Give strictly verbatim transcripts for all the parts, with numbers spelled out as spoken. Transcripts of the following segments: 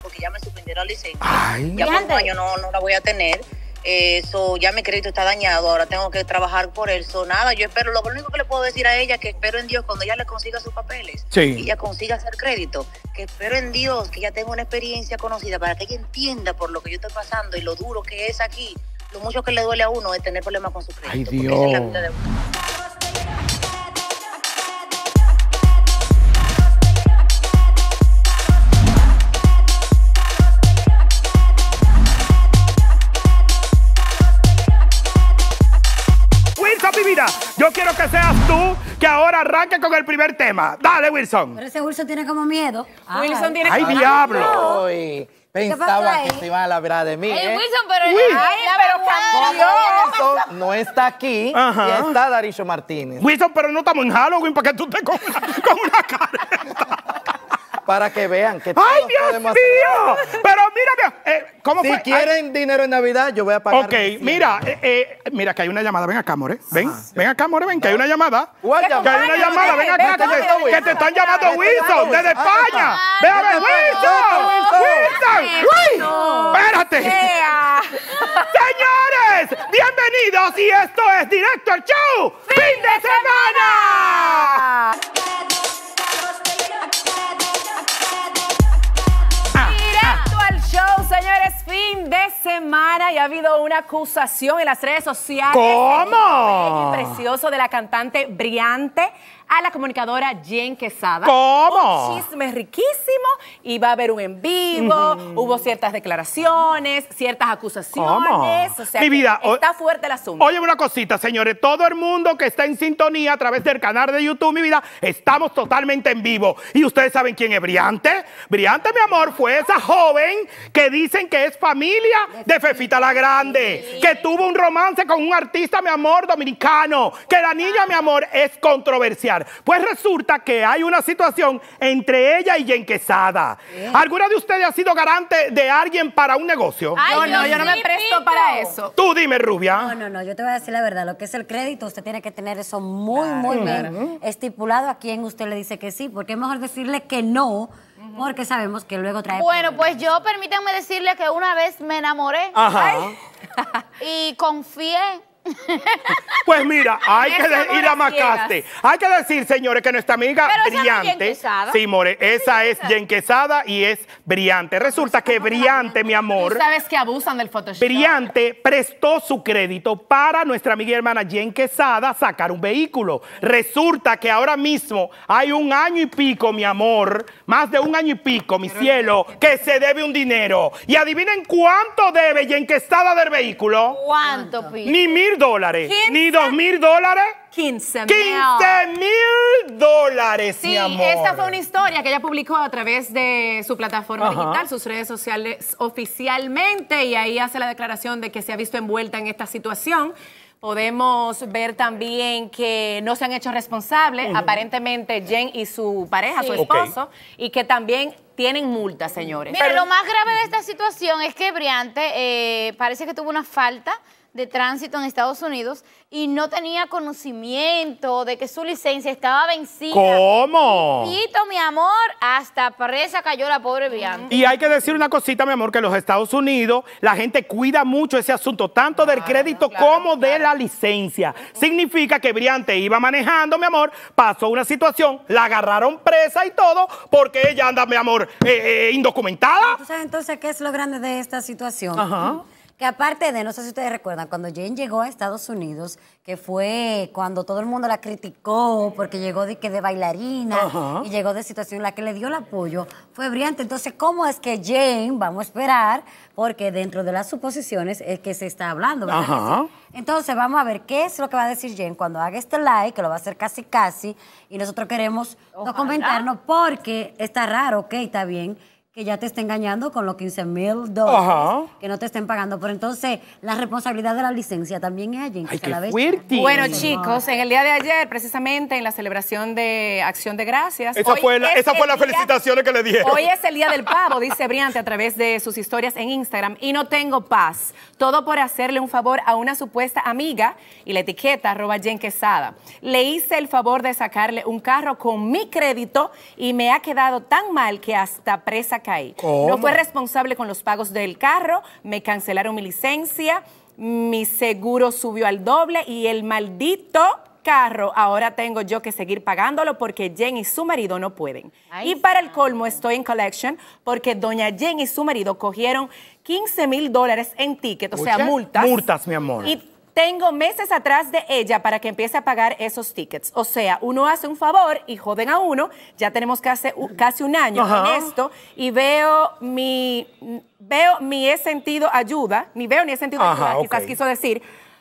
porque ya me suspendieron la licencia. Ay, ya por un año no, no la voy a tener. Eso, eh, ya mi crédito está dañado, ahora tengo que trabajar por eso. Nada, yo espero, lo único que le puedo decir a ella es que espero en Dios cuando ella le consiga sus papeles, sí. y ella consiga hacer crédito, que espero en Dios que ella tenga una experiencia conocida para que ella entienda por lo que yo estoy pasando y lo duro que es aquí, lo mucho que le duele a uno es tener problemas con su crédito. Ay, Dios. Esa es la vida de uno. Mi vida, yo quiero que seas tú que ahora arranque con el primer tema. Dale, Wilson. Pero ese Wilson tiene como miedo. Ay. Wilson tiene ¡Ay, como diablo! Ay, pensaba que se iban a labrar de mí. Ay, ¿eh? Wilson, pero, Uy. ay, pero cambió. Wilson no está aquí. Ajá. Y está Darício Martínez. Wilson, pero no estamos en Halloween para que tú estés con una, con una careta. Para que vean que ¡ay, todos Dios podemos mío! hacer. Pero mira, eh, ¿cómo Si fue? quieren Ay. dinero en Navidad, yo voy a pagar. Ok, mira, eh, eh, mira que hay una llamada. Ven acá, More. Ven, Ajá. ven acá, More, ven, que hay una llamada. ¿Cuál Que hay llamada? una llamada, ven acá, que te, que te están llamando Wilson, desde España. Ve a ver, Wilson. Wilson. Uy, espérate. Señores, bienvenidos y esto es Directo al Show. ¡Fin de semana! Directo al show, señores, fin de semana y ha habido una acusación en las redes sociales. ¿Cómo? El precioso de la cantante Briante a la comunicadora Jen Quesada. ¿Cómo? Un chisme riquísimo y va a haber un en vivo, mm. hubo ciertas declaraciones, ciertas acusaciones. ¿Cómo? O sea, Mi vida, está fuerte el asunto. Oye, una cosita, señores, todo el mundo que está en sintonía a través del canal de YouTube, mi vida, estamos totalmente en vivo. Y ustedes saben quién es Briante. Briante, mi amor, fue esa joven que dicen que es familia de Fefita la Grande, sí. que tuvo un romance con un artista, mi amor, dominicano, que la niña, mi amor, es controversial. Pues resulta que hay una situación entre ella y Jen Quesada. ¿Eh? ¿Alguna de ustedes ha sido garante de alguien para un negocio? Ay, yo no, yo no me presto para eso. Tú dime, Rubia. No, no, no, yo te voy a decir la verdad. Lo que es el crédito, usted tiene que tener eso muy, muy claro. bien estipulado a quien usted le dice que sí, porque es mejor decirle que no, porque sabemos que luego trae Bueno, problemas. pues yo permítanme decirle que una vez me enamoré. Ajá. Y confié. Pues mira, hay que decir, y la macaste. Hay que decir, señores, que nuestra amiga Pero Briante, esa no es Jen Quesada. sí, more, esa es Jen Quesada y es Briante. Resulta que Briante, mi amor, Tú sabes que abusan del Photoshop. Briante prestó su crédito para nuestra amiga y hermana Jen Quesada sacar un vehículo. Resulta que ahora mismo hay un año y pico, mi amor, más de un año y pico, mi cielo, que se debe un dinero. Y adivinen cuánto debe Jen Quesada del vehículo. ¿Cuánto, Pi? Ni mil dólares, ¿quince? ni dos mil dólares. quince mil. quince mil dólares, Sí, mi amor. esta fue una historia que ella publicó a través de su plataforma Ajá. digital, sus redes sociales oficialmente, y ahí hace la declaración de que se ha visto envuelta en esta situación. Podemos ver también que no se han hecho responsables, uh-huh. aparentemente Jen y su pareja, sí. su esposo, okay. y que también tienen multas, señores. Mira, Pero, lo más grave de esta situación es que Briante eh, parece que tuvo una falta de tránsito en Estados Unidos y no tenía conocimiento de que su licencia estaba vencida. ¿Cómo? Y, mi amor, hasta presa cayó la pobre Briante. Y hay que decir una cosita, mi amor, que en los Estados Unidos la gente cuida mucho ese asunto, tanto del crédito claro, como claro. de la licencia. Significa que Briante iba manejando, mi amor, pasó una situación, la agarraron presa y todo, porque ella anda, mi amor, eh, eh, indocumentada. ¿Tú sabes entonces qué es lo grande de esta situación? Ajá. Que aparte de, no sé si ustedes recuerdan, cuando Jen llegó a Estados Unidos, que fue cuando todo el mundo la criticó porque llegó de, que de bailarina Ajá. y llegó de situación, la que le dio el apoyo fue Briante. Entonces, ¿cómo es que Jen, vamos a esperar, porque dentro de las suposiciones es que se está hablando, ¿verdad? Ajá. Entonces, vamos a ver qué es lo que va a decir Jen cuando haga este live, que lo va a hacer casi casi, y nosotros queremos documentarnos porque está raro, ok, está bien, que ya te esté engañando con los quince mil dólares, que no te estén pagando. Pero entonces, la responsabilidad de la licencia también es allí. Ay, qué fuerte. Bueno, chicos, en el día de ayer, precisamente en la celebración de Acción de Gracias. Esa fue la, esa fue las felicitaciones que le dieron. Hoy es el día del pavo, dice Briante a través de sus historias en Instagram. Y no tengo paz. Todo por hacerle un favor a una supuesta amiga y la etiqueta arroba Jen Quesada. Le hice el favor de sacarle un carro con mi crédito y me ha quedado tan mal que hasta presa caí. ¿Cómo? No fue responsable con los pagos del carro, me cancelaron mi licencia, mi seguro subió al doble y el maldito carro ahora tengo yo que seguir pagándolo porque Jen y su marido no pueden. Ay, y para el colmo estoy en collection porque doña Jen y su marido cogieron quince mil dólares en ticket, o sea, Escucha, multas. multas, mi amor. Y tengo meses atrás de ella para que empiece a pagar esos tickets. O sea, uno hace un favor y joden a uno. Ya tenemos casi, casi un año Ajá. en esto y veo mi, veo mi he sentido ayuda, ni veo ni he sentido Ajá, ayuda, quizás ok. quiso decir,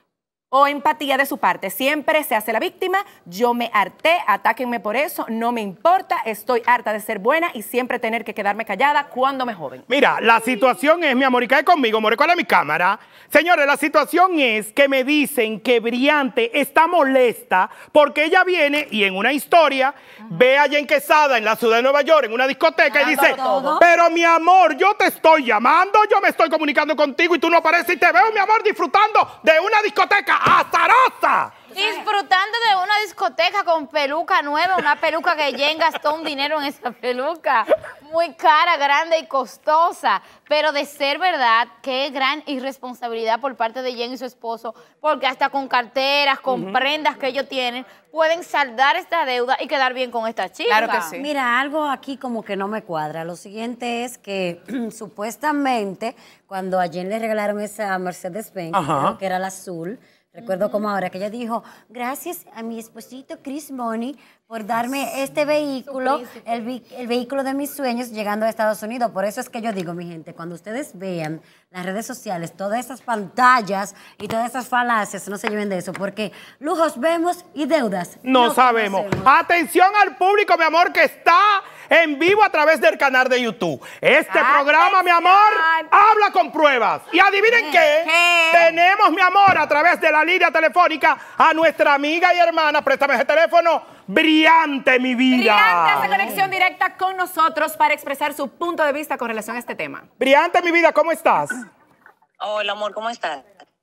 o empatía de su parte. Siempre se hace la víctima, yo me harté, atáquenme por eso, no me importa, estoy harta de ser buena y siempre tener que quedarme callada cuando me joden. Mira, la situación es, mi amor, y cae conmigo, amor, ¿cuál es mi cámara? Señores, la situación es que me dicen que Briante está molesta porque ella viene y en una historia ve a Jen Quesada en la ciudad de Nueva York, en una discoteca, y dice, todo. pero mi amor, yo te estoy llamando, yo me estoy comunicando contigo y tú no apareces y te veo, mi amor, disfrutando de una discoteca azarosa. Disfrutando de una discoteca con peluca nueva, una peluca que Jen gastó un dinero en esa peluca. Muy cara, grande y costosa. Pero de ser verdad, qué gran irresponsabilidad por parte de Jen y su esposo, porque hasta con carteras, con prendas que ellos tienen, pueden saldar esta deuda y quedar bien con esta chica. Claro que sí. Mira, algo aquí como que no me cuadra. Lo siguiente es que supuestamente cuando a Jen le regalaron esa Mercedes-Benz, Ajá. creo que era la azul, recuerdo como ahora que ella dijo, gracias a mi esposito Chris Money por darme este vehículo, el, vi- el vehículo de mis sueños llegando a Estados Unidos. Por eso es que yo digo, mi gente, cuando ustedes vean las redes sociales, todas esas pantallas y todas esas falacias, no se lleven de eso, porque lujos vemos y deudas No sabemos. conocemos. Atención al público, mi amor, que está en vivo a través del canal de YouTube. Este programa, mi amor, habla con pruebas. Y adivinen qué, ¿Qué? tenemos, mi amor, a través de la línea telefónica a nuestra amiga y hermana, préstame ese teléfono, Briante, mi vida. Briante hace conexión directa con nosotros para expresar su punto de vista con relación a este tema. Briante, mi vida, ¿cómo estás? Hola, amor, ¿cómo estás?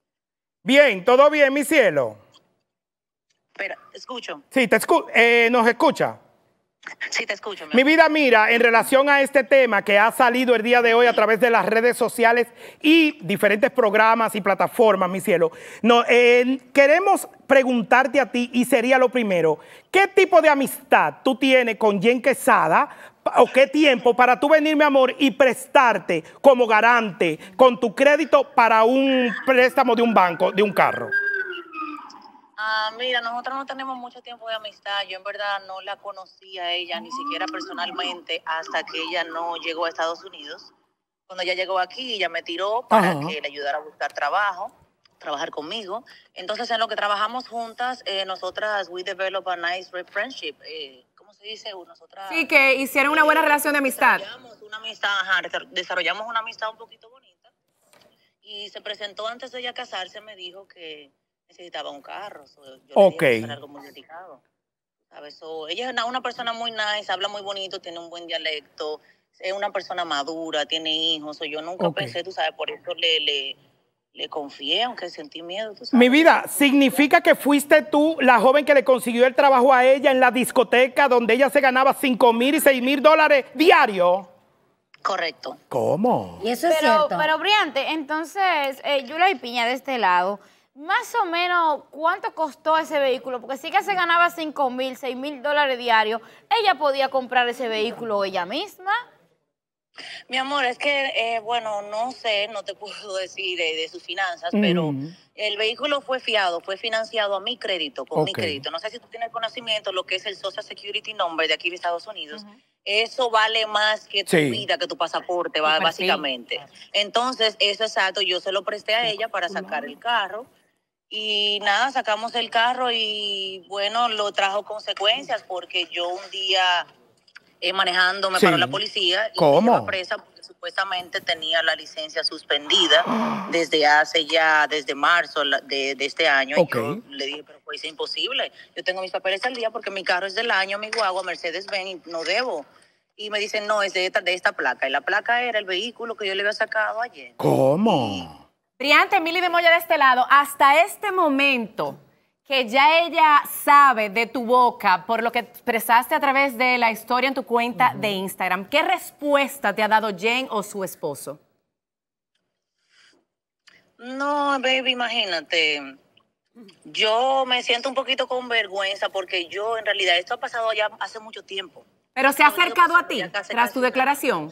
Bien, todo bien, mi cielo. Espera, te escucho. Sí, te escu- eh, ¿nos escucha? Sí, te escucho. Mi vida, mira, en relación a este tema que ha salido el día de hoy a través de las redes sociales y diferentes programas y plataformas, mi cielo, no, eh, queremos preguntarte a ti, y sería lo primero, ¿qué tipo de amistad tú tienes con Jen Quesada o qué tiempo para tú venir, mi amor, y prestarte como garante con tu crédito para un préstamo de un banco, de un carro? Ah, mira, nosotros no tenemos mucho tiempo de amistad. Yo en verdad no la conocía a ella, ni siquiera personalmente, hasta que ella no llegó a Estados Unidos. Cuando ella llegó aquí, ella me tiró para Ajá. que le ayudara a buscar trabajo, trabajar conmigo. Entonces, en lo que trabajamos juntas, eh, nosotras, we develop a nice friendship. Eh, ¿Cómo se dice? Nosotras... Sí, que hicieron una buena relación de amistad. Desarrollamos una amistad, ajá, desar- desarrollamos una amistad un poquito bonita. Y se presentó antes de ella casarse, me dijo que necesitaba un carro. So, yo le Ok. dije que era algo muy delicado. ¿Sabes? So, ella es una, una persona muy nice, habla muy bonito, tiene un buen dialecto, es una persona madura, tiene hijos. So, yo nunca Ok. pensé, tú sabes, por eso le, le, le confié, aunque sentí miedo, tú sabes. Mi vida, ¿significa que fuiste tú la joven que le consiguió el trabajo a ella en la discoteca donde ella se ganaba cinco mil y seis mil dólares diario? Correcto. ¿Cómo? Y eso es Pero, cierto. pero Briante, entonces, eh, Yula y Piña de este lado, más o menos, ¿cuánto costó ese vehículo? Porque si ella se ganaba cinco mil, seis mil dólares diarios, ella podía comprar ese vehículo ella misma. Mi amor, es que, eh, bueno, no sé, no te puedo decir de, de sus finanzas, pero Mm. el vehículo fue fiado, fue financiado a mi crédito, con mi Ok. crédito. No sé si tú tienes conocimiento lo que es el Social Security Number de aquí de Estados Unidos. Eso vale más que tu Sí. vida, que tu pasaporte, va, Súper, básicamente. Entonces, eso exacto, yo se lo presté a ella para sacar el carro. Y nada, sacamos el carro y bueno, lo trajo consecuencias porque yo un día eh, manejando me Sí. paró la policía y ¿Cómo? me llevó presa porque supuestamente tenía la licencia suspendida desde hace ya, desde marzo la- de, de este año. Ok. Y yo le dije, pero pues es imposible. Yo tengo mis papeles al día porque mi carro es del año, mi guagua, Mercedes-Benz, y no debo. Y me dicen, no, es de esta, de esta placa. Y la placa era el vehículo que yo le había sacado ayer. ¿Cómo? Briante, Mili de Moya de este lado, hasta este momento, que ya ella sabe de tu boca por lo que expresaste a través de la historia en tu cuenta uh-huh. de Instagram, ¿qué respuesta te ha dado Jen o su esposo? No, baby, imagínate. Yo me siento un poquito con vergüenza porque yo, en realidad, esto ha pasado ya hace mucho tiempo. ¿Pero se ha acercado a ti tras tu declaración?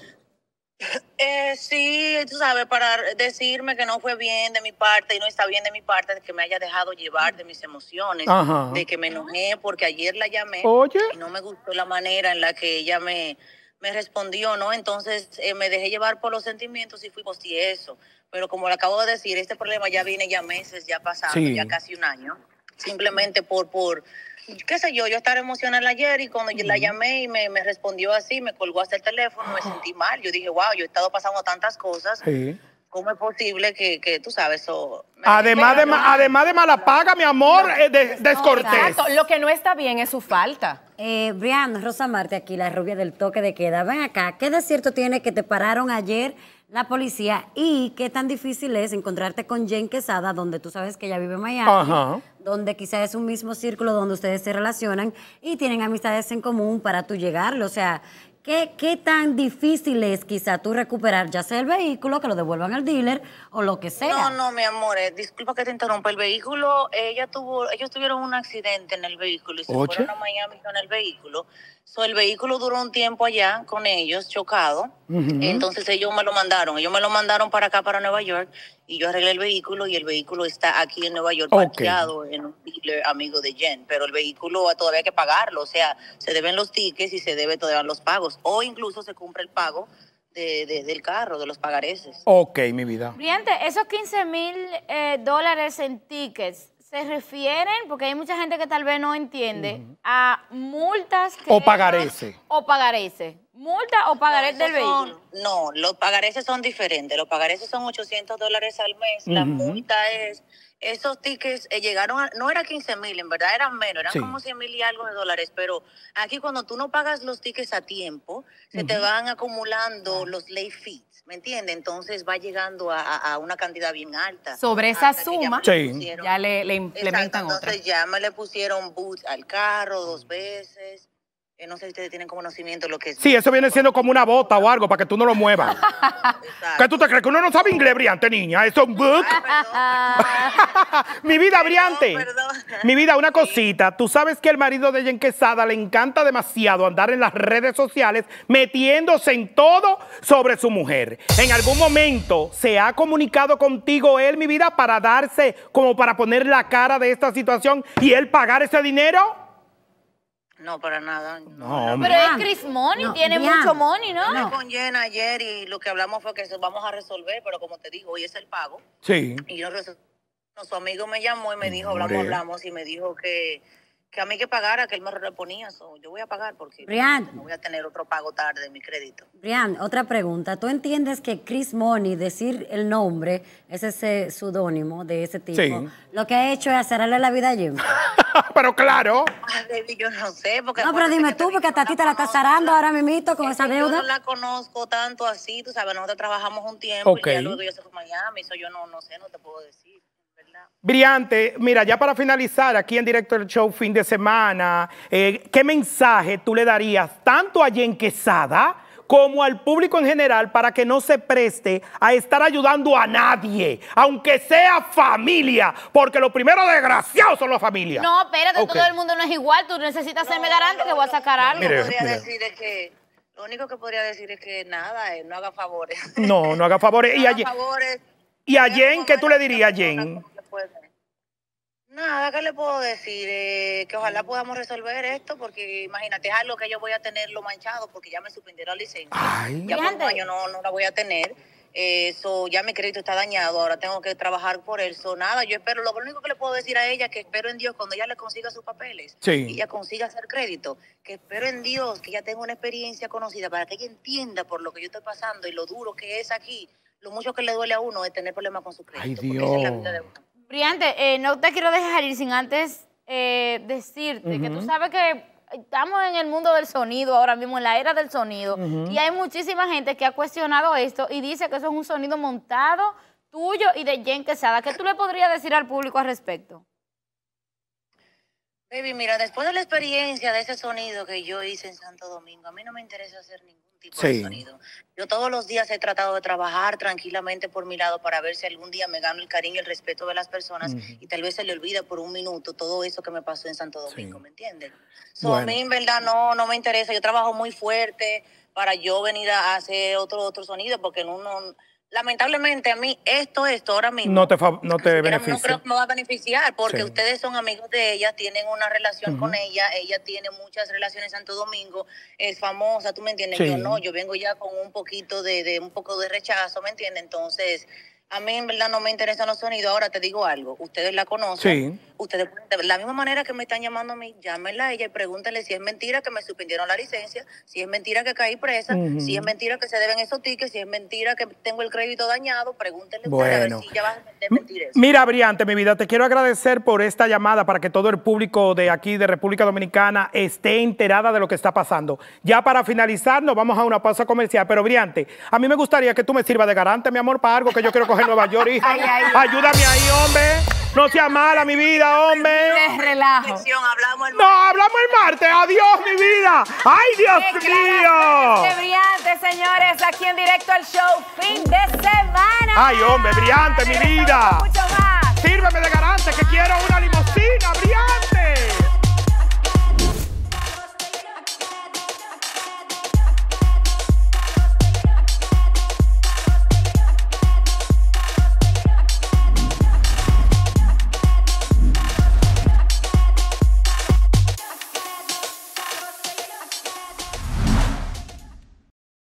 Eh, sí, tú sabes, para decirme que no fue bien de mi parte y no está bien de mi parte, de que me haya dejado llevar de mis emociones, Ajá. de que me enojé porque ayer la llamé Oye. y no me gustó la manera en la que ella me, me respondió, ¿no? Entonces eh, me dejé llevar por los sentimientos y fui posteé eso. Pero como le acabo de decir, este problema ya viene ya meses, ya pasando, sí. ya casi un año. Simplemente por, por, qué sé yo, yo estaba emocional ayer y cuando yo la llamé y me, me respondió así, me colgó hasta el teléfono, me sentí mal. Yo dije, wow, yo he estado pasando tantas cosas. Sí. ¿Cómo es posible que, que tú sabes, eso... Además de, ma, además de mala paga, mi amor, no, de, descortés. No, exacto. Lo que no está bien es su falta. Eh, Brian, Rosa Marte, aquí, la rubia del toque de queda. Ven acá, ¿qué de cierto tiene que te pararon ayer la policía y qué tan difícil es encontrarte con Jen Quesada, donde tú sabes que ella vive en Miami, Ajá. donde quizás es un mismo círculo donde ustedes se relacionan y tienen amistades en común para tú llegarle? O sea, ¿qué, qué tan difícil es quizá tú recuperar ya sea el vehículo, que lo devuelvan al dealer o lo que sea? No, no, mi amor, eh, disculpa que te interrumpa. El vehículo, ella tuvo, ellos tuvieron un accidente en el vehículo y se Oye. fueron a Miami con el vehículo. So, el vehículo duró un tiempo allá con ellos, chocado. Uh-huh. Entonces ellos me lo mandaron. Ellos me lo mandaron para acá, para Nueva York. Y yo arreglé el vehículo y el vehículo está aquí en Nueva York, okay. parqueado en un dealer amigo de Jen. Pero el vehículo todavía hay que pagarlo. O sea, se deben los tickets y se debe todavía los pagos. O incluso se cumple el pago de, de, del carro, de los pagareces. Ok, mi vida. Brillante, esos quince mil eh, dólares en tickets, ¿se refieren, porque hay mucha gente que tal vez no entiende, uh-huh. a multas que... O pagarese. O pagarese. ¿Multa o pagarés no, del son, vehículo? No, los pagareces son diferentes. Los pagareces son ochocientos dólares al mes. Uh-huh. La multa es... Esos tickets eh, llegaron a... No era quince mil, en verdad eran menos. Eran sí. como cien mil y algo de dólares. Pero aquí cuando tú no pagas los tickets a tiempo, se uh-huh. te van acumulando los late fees. ¿Me entiendes? Entonces va llegando a, a una cantidad bien alta. Sobre esa suma, ya, sí. pusieron, ya le, le implementan exacto, entonces otra. ya me le pusieron boots al carro dos veces. Eh, no sé si ustedes tienen conocimiento de lo que es. Sí, eso viene siendo como una bota o algo para que tú no lo muevas. ¿Qué tú te crees? ¿Que uno no sabe inglés, Briante, niña? ¿Eso es un book? Ay, Mi vida, perdón, Briante. Perdón. Mi vida, una cosita. Tú sabes que el marido de Jen Quesada le encanta demasiado andar en las redes sociales metiéndose en todo sobre su mujer. ¿En algún momento se ha comunicado contigo él, mi vida, para darse, como para poner la cara de esta situación y él pagar ese dinero? No, para nada. No, no, pero es Chris Money, no, tiene bien. mucho money, ¿no? Hablé con Jen ayer y lo que hablamos fue que eso vamos a resolver, pero como te digo, hoy es el pago. Sí. Y yo resol... no, su amigo me llamó y me dijo, hablamos, hablamos, y me dijo que, que a mí que pagara, que él me reponía. So, yo voy a pagar porque Brian, no voy a tener otro pago tarde de mi crédito. Brian, otra pregunta. ¿Tú entiendes que Chris Money, decir el nombre, es ese pseudónimo de ese tipo, sí. lo que ha hecho es hacerle la vida a Jen? Pero claro. Ay, yo no sé. Porque no, pero dime tú, porque hasta a ti te la estás zarando ahora mismito con es esa deuda. Yo no la conozco tanto así, tú sabes, nosotros trabajamos un tiempo okay. y ya luego yo se fue a Miami, eso yo no, no sé, no te puedo decir. Briante, mira, ya para finalizar, aquí en Directo del Show, fin de semana, eh, ¿qué mensaje tú le darías tanto a Jen Quesada como al público en general para que no se preste a estar ayudando a nadie, aunque sea familia? Porque lo primero desgraciado son las familias. No, espérate, okay. todo el mundo no es igual, tú necesitas no, serme garante no, que voy a sacar algo. Mire, podría mire. decir es que, lo único que podría decir es que nada, eh, no haga favores. No, no haga favores. no y haga a favores. ¿Y a Jen qué tú le dirías a Jen? Nada, ¿qué le puedo decir? Eh, que ojalá podamos resolver esto, porque imagínate, es algo que yo voy a tenerlo manchado, porque ya me suspendieron la licencia. Ay. Ya por un año no, no la voy a tener. Eso, eh, ya mi crédito está dañado, ahora tengo que trabajar por eso. Nada, yo espero, lo único que le puedo decir a ella es que espero en Dios cuando ella le consiga sus papeles, sí. y ella consiga hacer crédito, que espero en Dios que ella tenga una experiencia conocida para que ella entienda por lo que yo estoy pasando y lo duro que es aquí, lo mucho que le duele a uno es tener problemas con su crédito. Ay, Dios. Porque esa es la vida de uno. Briante, eh, no te quiero dejar ir sin antes eh, decirte uh-huh. que tú sabes que estamos en el mundo del sonido ahora mismo, en la era del sonido, uh-huh. y hay muchísima gente que ha cuestionado esto y dice que eso es un sonido montado tuyo y de Jen Quesada. ¿Qué tú le podrías decir al público al respecto? Baby, mira, después de la experiencia de ese sonido que yo hice en Santo Domingo, a mí no me interesa hacer ningún tipo Sí. de sonido. Yo todos los días he tratado de trabajar tranquilamente por mi lado para ver si algún día me gano el cariño y el respeto de las personas y tal vez se le olvida por un minuto todo eso que me pasó en Santo Domingo, Sí. ¿me entiendes? So, Bueno. A mí en verdad no, no me interesa, yo trabajo muy fuerte para yo venir a hacer otro, otro sonido porque no, no, lamentablemente a mí esto, esto ahora mismo... No te, fa- no te Siquiera beneficia. No creo que me va a beneficiar porque Sí. ustedes son amigos de ella, tienen una relación con ella, ella tiene muchas relaciones en Santo Domingo, es famosa, ¿tú me entiendes? Sí. Yo no, yo vengo ya con un poquito de, de un poco de rechazo, ¿me entiendes? Entonces, a mí en verdad no me interesan los sonidos. Ahora te digo algo, ustedes la conocen, Sí. ustedes de la misma manera que me están llamando a mí, llámenla a ella y pregúntenle si es mentira que me suspendieron la licencia, si es mentira que caí presa, Ujú. si es mentira que se deben esos tickets, si es mentira que tengo el crédito dañado, pregúntenle ustedes a Bueno. ver si ella va a de mentir eso. Mira, Briante, mi vida, te quiero agradecer por esta llamada para que todo el público de aquí, de República Dominicana, esté enterada de lo que está pasando. Ya para finalizar, nos vamos a una pausa comercial, pero Briante, a mí me gustaría que tú me sirvas de garante, mi amor, para algo que yo quiero coger en Nueva York, hija. Ay, ay. Ayúdame ahí, hombre. No sea mala, mi vida, hombre. De relajo. Hablamos el No, hablamos el martes. Adiós, mi vida. Ay, Dios mío. ¡Qué brillante, señores! Aquí en directo al show, fin de semana. Ay, hombre, brillante, mi Regresamos vida. con mucho más. Sírveme de garante que quiero una limusina.